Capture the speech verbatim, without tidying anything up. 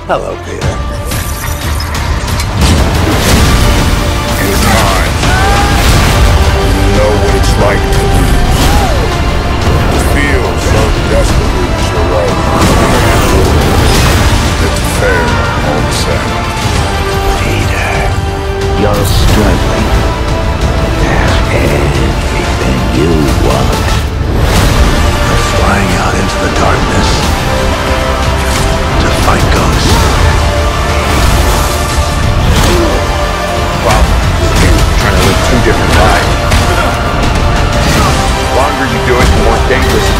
Hello, Peter. It's mine. You know what it's like to lose. It feels so desperately surrounded. It's fair, all the same. Peter, you're struggling. There's everything you want. You're flying out into the darkness to fight ghosts. Problem is you trying to live two different lives. The longer you do it, the more dangerous